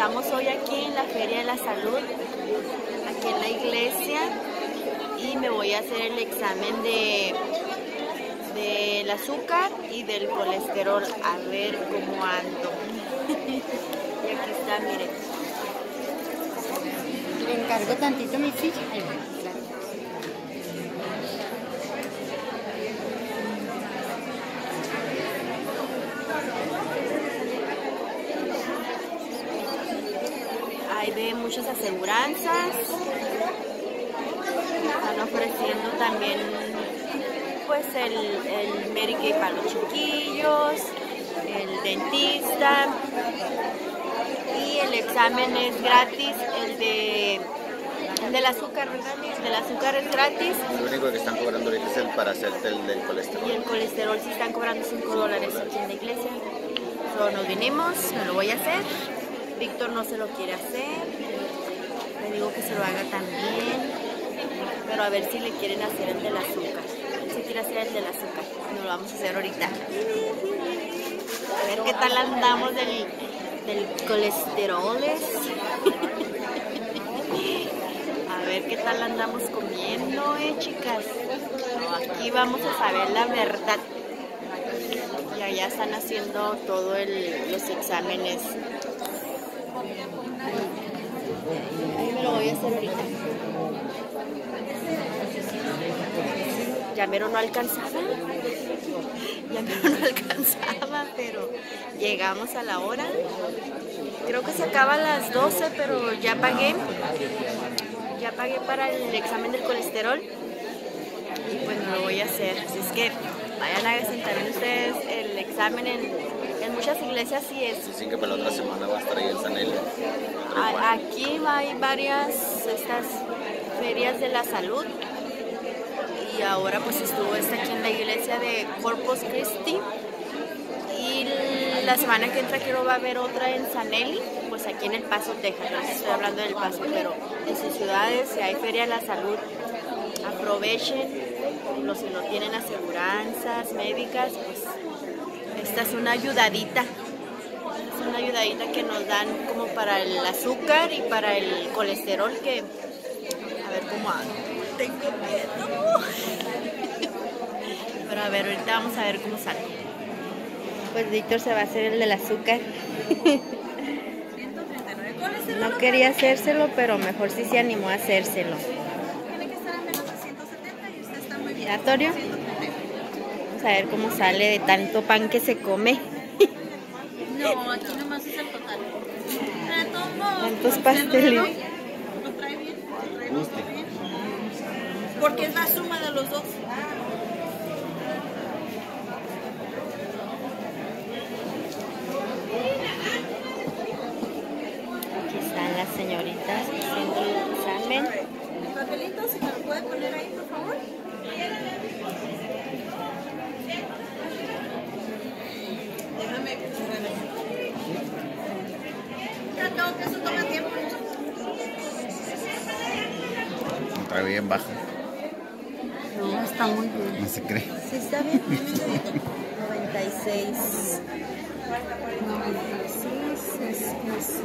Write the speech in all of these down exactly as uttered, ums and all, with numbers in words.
estamos hoy aquí en la Feria de la Salud, aquí en la iglesia, y me voy a hacer el examen de del azúcar y del colesterol, a ver cómo ando. Y aquí está, miren. Le encargo tantito mi silla. Hay de muchas aseguranzas, están ofreciendo también pues el, el Medicaid para los chiquillos, el dentista, y el examen es gratis, el de el del azúcar, ¿verdad? El del azúcar es gratis. Lo único que están cobrando ahorita es el para hacerte el del colesterol. Y el colesterol sí están cobrando cinco dólares aquí en la iglesia. So, nos vinimos, me lo voy a hacer. Víctor no se lo quiere hacer. Le digo que se lo haga también. Pero a ver si le quieren hacer el del azúcar. Él se quiere hacer el del azúcar. Nos lo vamos a hacer ahorita. A ver qué tal andamos del, del colesterol. A ver qué tal andamos comiendo, eh, chicas. No, aquí vamos a saber la verdad. Y allá están haciendo todos los exámenes. Ahí me lo voy a hacer ahorita. Ya mero no alcanzaba. Ya mero no alcanzaba, pero llegamos a la hora. Creo que se acaba a las doce, pero ya pagué. Ya pagué para el examen del colesterol. Y pues me lo voy a hacer. Así es que vayan a hacer también ustedes el examen en, en muchas iglesias, sí es. Dicen que para la otra semana va a estar ahí en San Eli. Aquí hay varias estas ferias de la salud. Y ahora pues estuvo esta aquí en la iglesia de Corpus Christi. Y la semana que entra creo va a haber otra en San Eli, pues aquí en El Paso, Texas. No estoy hablando del Paso, pero en sus ciudades, si hay feria de la salud, aprovechen. Los que no tienen aseguranzas médicas, pues esta es una ayudadita. Es una ayudadita que nos dan como para el azúcar y para el colesterol, que a ver cómo ando. Tengo miedo. Pero a ver, ahorita vamos a ver cómo sale. Pues Víctor se va a hacer el del azúcar. No quería hacérselo, pero mejor sí se animó a hacérselo. Tiene que estar a menos de ciento setenta y usted está muy bien. Giratorio. Vamos a ver cómo sale de tanto pan que se come. No, aquí nomás es el total. De todos modos, ¿Cuántos pasteles? ¿Lo trae bien? ¿Lo trae bien? Porque es la suma de los dos. Aquí están las señoritas haciendo el examen. El papelito, si me lo puede poner ahí, por favor. Déjame, déjame. Ya tengo que eso toma tiempo. Está bien bajo. No, está muy bien. No se cree. ¿Sí está bien? noventa y seis. noventa y seis es, es,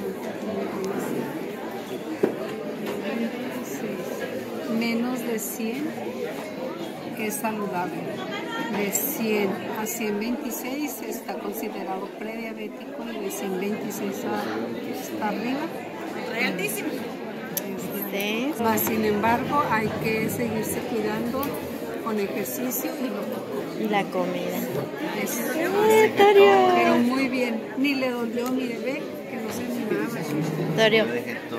uh, menos de cien es saludable. De cien a ciento veintiséis está considerado prediabético y de ciento veintiséis a, está arriba. Trae altísimo. Sí. Mas, sin embargo, hay que seguirse cuidando con ejercicio y lo Y la comida. es, ¡Eh, Torio! pero muy bien. Ni le dolió, mire, ve que no se animaba. Torio. Yo dejé todo.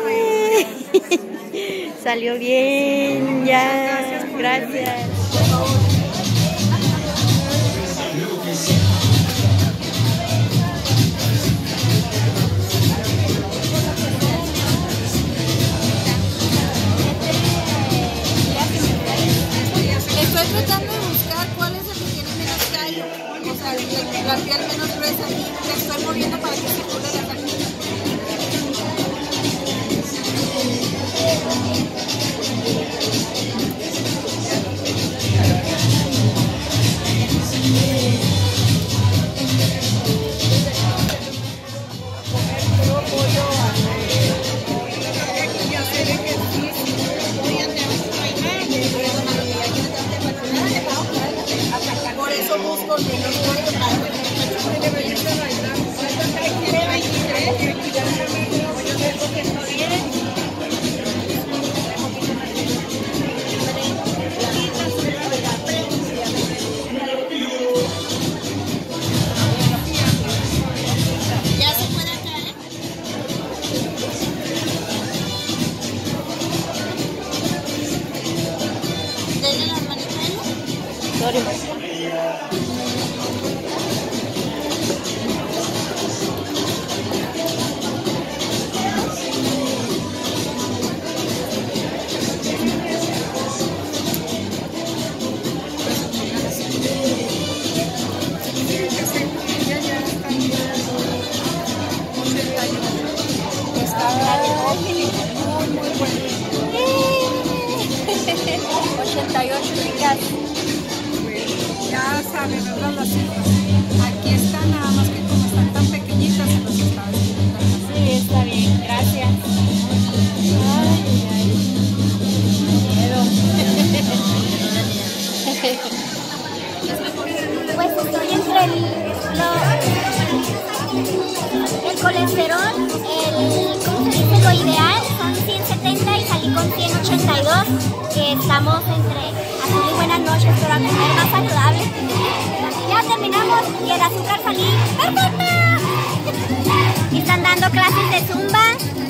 ¡Eh! Salió bien, ya. Gracias. Estoy tratando de buscar cuál es el que tiene menos callo, o sea, el- la piel menos gruesa, y le estoy moviendo para que circule la sangre. estamos con menos corto para que los muchachos no le vayan a bailar. Ya se puede caer. Denle las manitas. Sorry. ochenta y ocho chicas. Ya saben, ¿verdad? Las cifras. Aquí están, nada más que como están tan pequeñitas, se los estaba escribiendo. Sí, está bien, gracias. Ay, ay, miedo. Pues estoy entre el, lo, el colesterol, el, ¿cómo se dice? Lo ideal son ciento setenta y salí con ciento ochenta y dos, que estamos entre, así muy buenas noches, pero a comer más saludable. Ya terminamos y el azúcar salí perfecta. Están dando clases de zumba.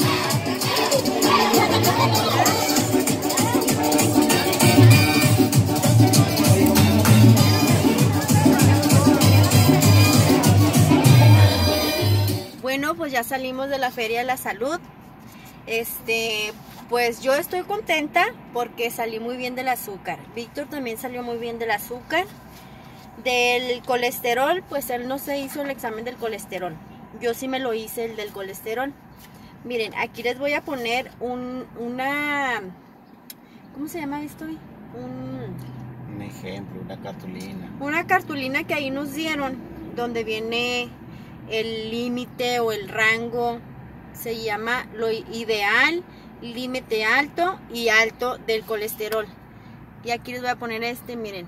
Bueno, pues ya salimos de la Feria de la Salud. Este, pues yo estoy contenta porque salí muy bien del azúcar. Víctor también salió muy bien del azúcar. Del colesterol, pues él no se hizo el examen del colesterol. Yo sí me lo hice, el del colesterol. Miren, aquí les voy a poner un, una... ¿Cómo se llama esto? Un, Un ejemplo, una cartulina. una cartulina que ahí nos dieron, donde viene el límite o el rango. Se llama lo ideal, límite alto y alto del colesterol. Y aquí les voy a poner este, miren.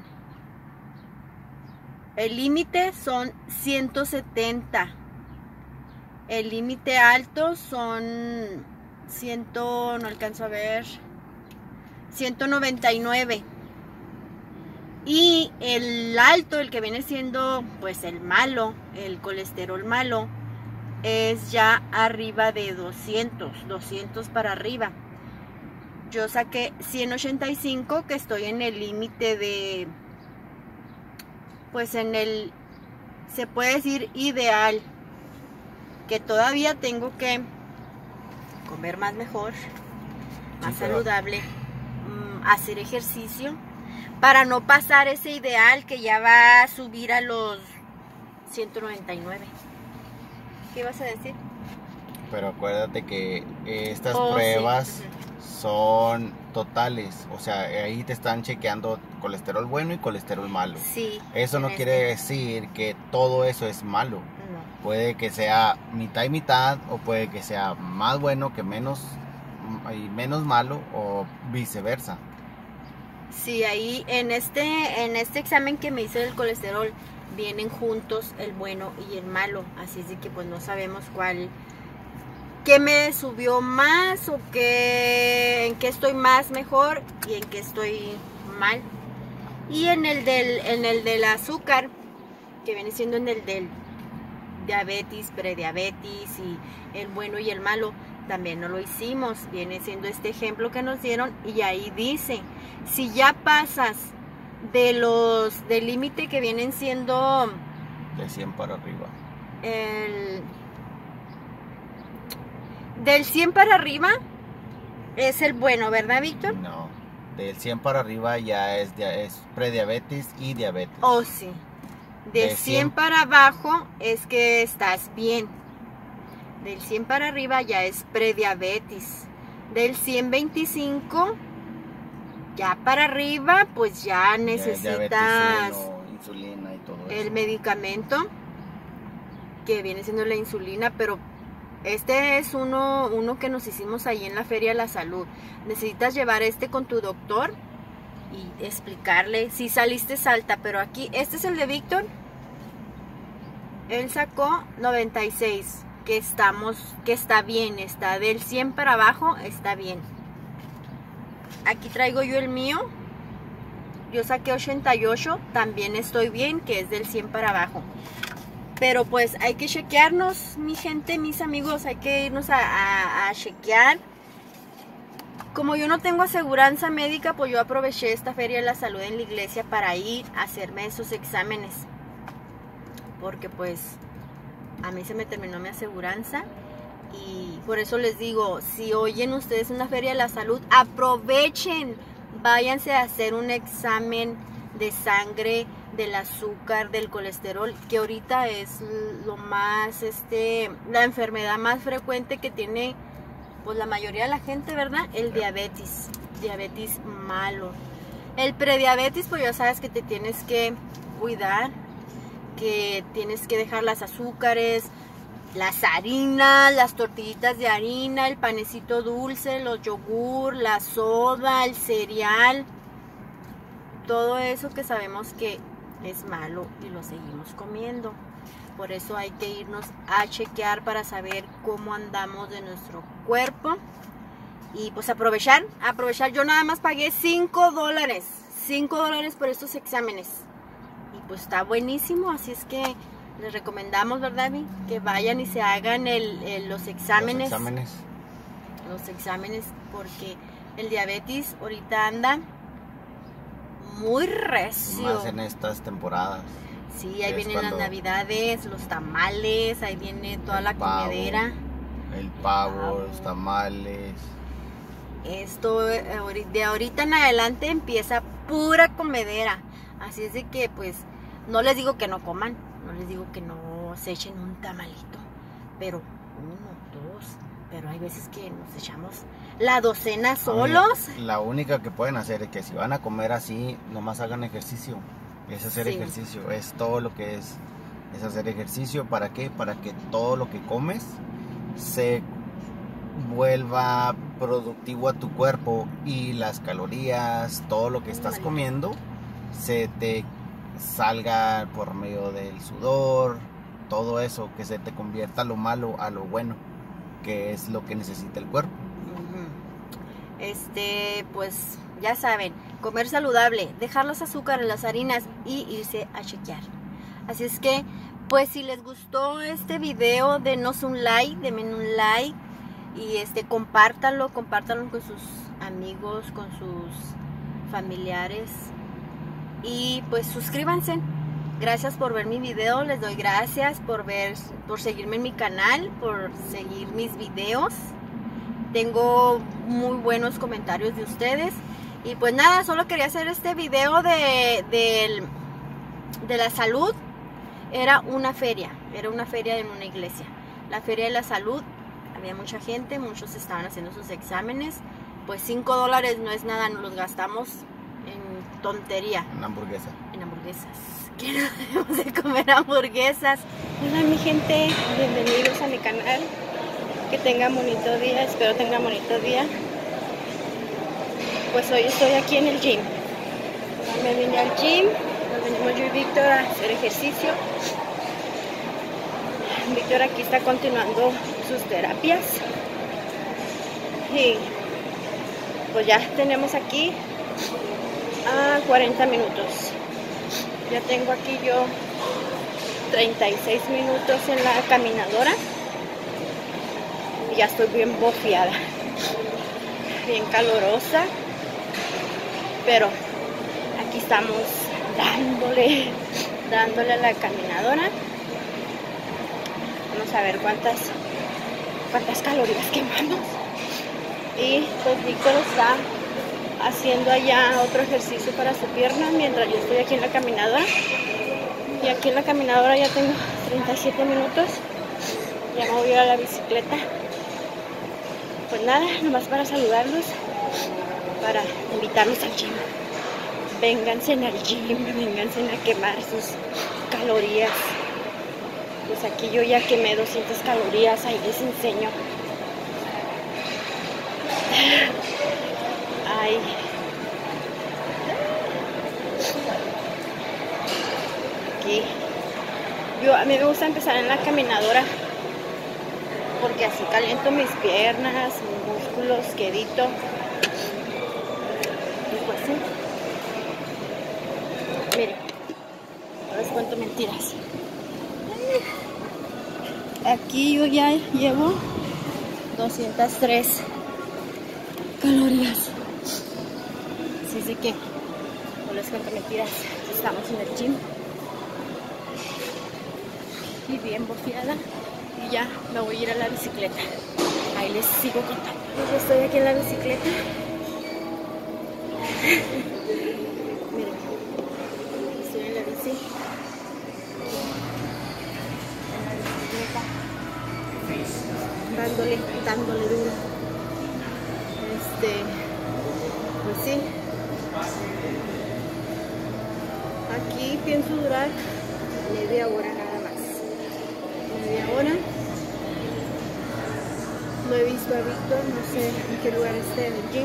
El límite son ciento setenta. El límite alto son ciento, no alcanzo a ver, ciento noventa y nueve. Y el alto, el que viene siendo pues el malo, el colesterol malo, es ya arriba de doscientos, doscientos para arriba. Yo saqué ciento ochenta y cinco, que estoy en el límite de, pues en el, se puede decir ideal, que todavía tengo que comer más mejor, más Sí, pero... saludable, mmm, hacer ejercicio, para no pasar ese ideal que ya va a subir a los ciento noventa y nueve. ¿Qué ibas a decir? Pero acuérdate que estas Oh, pruebas sí. son totales. O sea, ahí te están chequeando colesterol bueno y colesterol malo. Sí. Eso no en quiere este. decir que todo eso es malo. No. Puede que sea mitad y mitad, o puede que sea más bueno que menos y menos malo, o viceversa. Sí, ahí en este, en este examen que me hice del colesterol vienen juntos el bueno y el malo, así es de que pues no sabemos cuál, qué me subió más o qué, en qué estoy más mejor y en qué estoy mal. Y en el del, en el del azúcar, que viene siendo en el del diabetes, prediabetes y el bueno y el malo, también no lo hicimos. Viene siendo este ejemplo que nos dieron y ahí dice, si ya pasas de los del límite que vienen siendo De cien para arriba. el, del cien para arriba es el bueno, ¿verdad, Víctor? No, del cien para arriba ya es, ya es prediabetes y diabetes. Oh, sí. Del De cien cien para abajo es que estás bien. Del cien para arriba ya es prediabetes. Del ciento veinticinco ya para arriba, pues ya Ya es diabetes necesitas uno, insulina y todo eso. el medicamento que viene siendo la insulina, pero este es uno, uno que nos hicimos ahí en la Feria de la Salud. Necesitas llevar este con tu doctor y explicarle si saliste alta. Pero aquí, este es el de Víctor. Él sacó noventa y seis, que estamos, que está bien, está del cien para abajo, está bien. Aquí traigo yo el mío. Yo saqué ochenta y ocho, también estoy bien, que es del cien para abajo. Pero pues hay que chequearnos, mi gente, mis amigos, hay que irnos a, a, a chequear. Como yo no tengo aseguranza médica, pues yo aproveché esta Feria de la Salud en la iglesia para ir a hacerme esos exámenes. Porque pues a mí se me terminó mi aseguranza. Y por eso les digo, si oyen ustedes una Feria de la Salud, aprovechen, váyanse a hacer un examen de sangre, del azúcar, del colesterol, que ahorita es lo más, este, la enfermedad más frecuente que tiene pues la mayoría de la gente, ¿verdad? El diabetes, diabetes malo. El prediabetes, pues ya sabes que te tienes que cuidar, que tienes que dejar las azúcares, las harinas, las tortillitas de harina, el panecito dulce, los yogur, la soda, el cereal, todo eso que sabemos que es malo y lo seguimos comiendo. Por eso hay que irnos a chequear para saber cómo andamos de nuestro cuerpo. Y pues aprovechar, aprovechar. Yo nada más pagué cinco dólares. cinco dólares por estos exámenes. Y pues está buenísimo. Así es que les recomendamos, ¿verdad, Vi? Que vayan y se hagan el, el, los exámenes. Los exámenes. Los exámenes, porque el diabetes ahorita anda muy recio. Más en estas temporadas. Sí, ahí vienen las navidades, los tamales, ahí viene toda la pavo, comedera. El pavo, pavo, los tamales. Esto de ahorita en adelante empieza pura comedera. Así es de que pues no les digo que no coman, no les digo que no se echen un tamalito, pero uno, dos, pero hay veces que nos echamos la docena solos. Mí, la única que pueden hacer es que si van a comer así, nomás hagan ejercicio. Es hacer sí. ejercicio, es todo lo que es, es hacer ejercicio. ¿Para qué? Para que todo lo que comes se vuelva productivo a tu cuerpo y las calorías, todo lo que estás comiendo, se te salga por medio del sudor, todo eso, que se te convierta lo malo a lo bueno, que es lo que necesita el cuerpo. Este, pues ya saben, comer saludable, dejar los azúcares, las harinas y irse a chequear. Así es que, pues si les gustó este video, denos un like, denme un like y este, compártanlo, compártanlo con sus amigos, con sus familiares y pues suscríbanse. Gracias por ver mi video, les doy gracias por ver, por seguirme en mi canal, por seguir mis videos. Tengo muy buenos comentarios de ustedes. Y pues nada, solo quería hacer este video de, de, de la salud. Era una feria, era una feria en una iglesia. La feria de la salud, había mucha gente, muchos estaban haciendo sus exámenes. Pues cinco dólares no es nada, nos los gastamos en tontería. En hamburguesa. En hamburguesas. Que no debemos de comer hamburguesas. Hola mi gente, bienvenidos a mi canal. Que tengan bonito día, espero tengan bonito día. Pues hoy estoy aquí en el gym. Me vine al gym, nos venimos yo y Víctor a hacer ejercicio. Víctor aquí está continuando sus terapias. Y pues ya tenemos aquí a cuarenta minutos. Ya tengo aquí yo treinta y seis minutos en la caminadora. Y ya estoy bien bofeada, bien calorosa. Pero aquí estamos dándole, dándole a la caminadora. Vamos a ver cuántas, cuántas calorías quemamos. Y pues Víctor está haciendo allá otro ejercicio para su pierna mientras yo estoy aquí en la caminadora. Y aquí en la caminadora ya tengo treinta y siete minutos. Ya me voy a ir a la bicicleta. Pues nada, nomás para saludarlos, para invitarlos al gym. Vénganse al gym, vénganse a quemar sus calorías. Pues aquí yo ya quemé doscientas calorías, ahí les enseño. Ay, Yo, a mí me gusta empezar en la caminadora porque así caliento mis piernas, mis músculos, quedito. Y pues sí. Miren, no les cuento mentiras. Aquí yo ya llevo doscientas tres calorías. Así que no les cuento mentiras. Estamos en el gym. Y bien bofiada. Y ya me voy a ir a la bicicleta. Ahí les sigo contando. Pues estoy aquí en la bicicleta. Miren, estoy en la bici. En la bicicleta. Dándole, dándole duro. Este, pues sí. Aquí pienso durar media hora nada más. Media hora. No he visto a Víctor, no sé en qué lugar esté en el gym.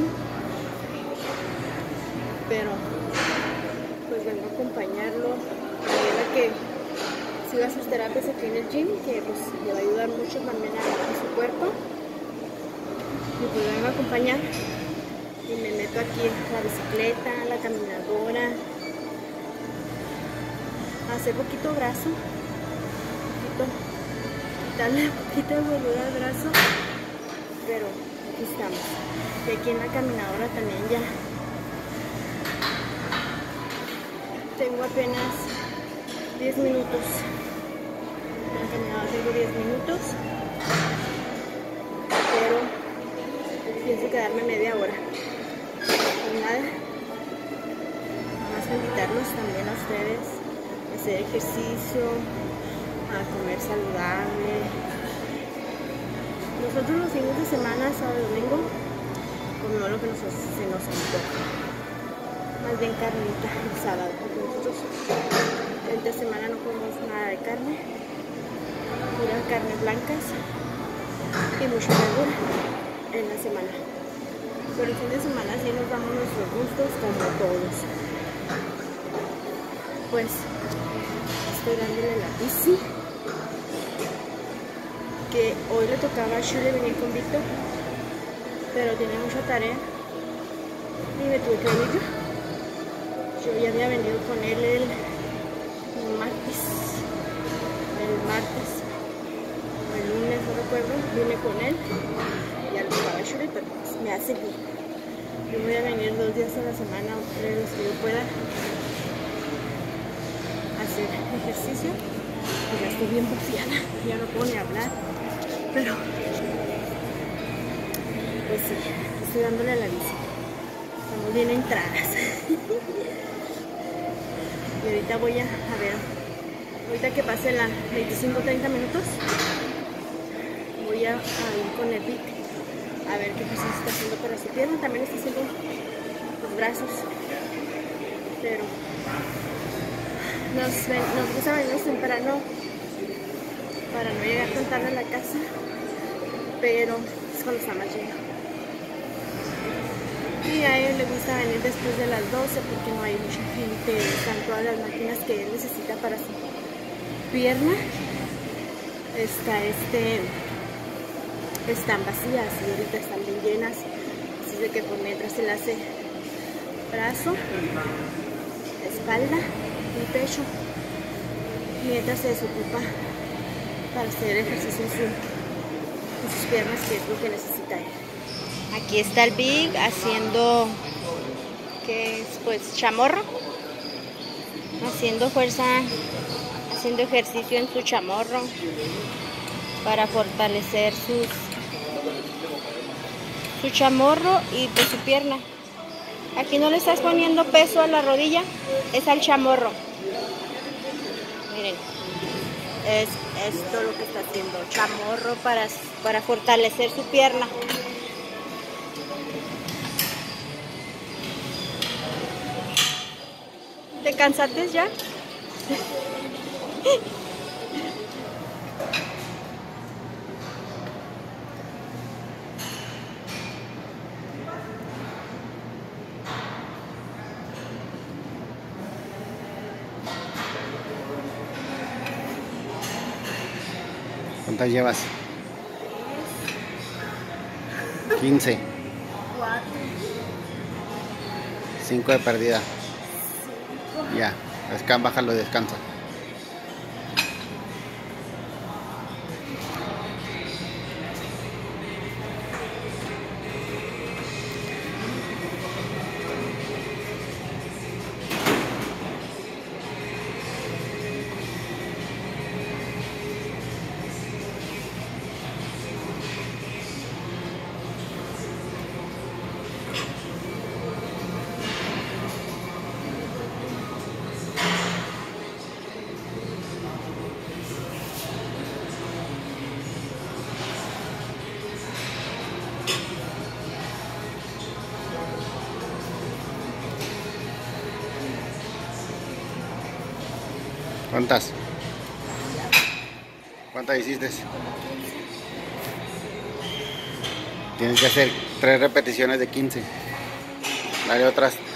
Pero pues vengo a acompañarlo. Para que siga sus terapias aquí en el gym, que pues le va a ayudar mucho también a, a su cuerpo. Y pues vengo a acompañar. Y me meto aquí en la bicicleta, la caminadora. Hacer poquito brazo, poquito, quitarle un poquito de gordura al brazo, pero aquí estamos. Y aquí en la caminadora también ya tengo apenas diez minutos. En la caminadora tengo diez minutos, pero pienso quedarme media hora. Pues nada, vamos a invitarlos también a ustedes. Hacer ejercicio, a comer saludable. Nosotros los fines de semana, sábado y domingo, comemos lo que nos, se nos antoja. Más bien carnita el sábado, porque nosotros entre semana no comemos nada de carne, puras carnes blancas y mucha verdura en la semana. Pero el fin de semana sí nos damos nuestros gustos como todos. Pues estoy dándole la bici, que hoy le tocaba a Shirley venir con Víctor, pero tenía mucha tarea y me tuve que venir yo. Yo ya había venido con él el martes, el martes o el lunes, no recuerdo, vine con él y ya le tocaba a Shirley, pero pues me hace bien. Yo voy a venir dos días a la semana, o tres los que yo pueda, hacer ejercicio. Pues ya estoy bien bofiada, ya no puedo ni hablar, pero pues sí, estoy dándole a la bici. Estamos bien entradas. Y ahorita voy a, a ver, ahorita que pase las veinticinco a treinta minutos, voy a, a ir con el Vic a ver qué ejercicio está haciendo para su pierna. También está haciendo los brazos, pero Nos, ven, nos gusta venir temprano para no llegar tan tarde a la casa, pero es cuando está más lleno. Y a él le gusta venir después de las doce porque no hay mucha gente, están todas las máquinas que él necesita para su pierna. Está este, están vacías y ahorita están bien llenas, así de que por mientras él hace brazo, espalda y pecho, mientras se desocupa para hacer ejercicio en, su, en sus piernas, que es lo que necesita él. Aquí está el Big haciendo, que es pues chamorro, haciendo fuerza, haciendo ejercicio en su chamorro para fortalecer sus, su chamorro y pues su pierna. Aquí no le estás poniendo peso a la rodilla, es al chamorro. Miren, es esto lo que está haciendo, chamorro para, para fortalecer su pierna. ¿Te cansaste ya? ¿Cuántas llevas? quince. cinco de perdida. Ya, descansa, bájalo y descansa. ¿Cuántas? ¿Cuántas hiciste? Tienes que hacer tres repeticiones de quince. Dale otras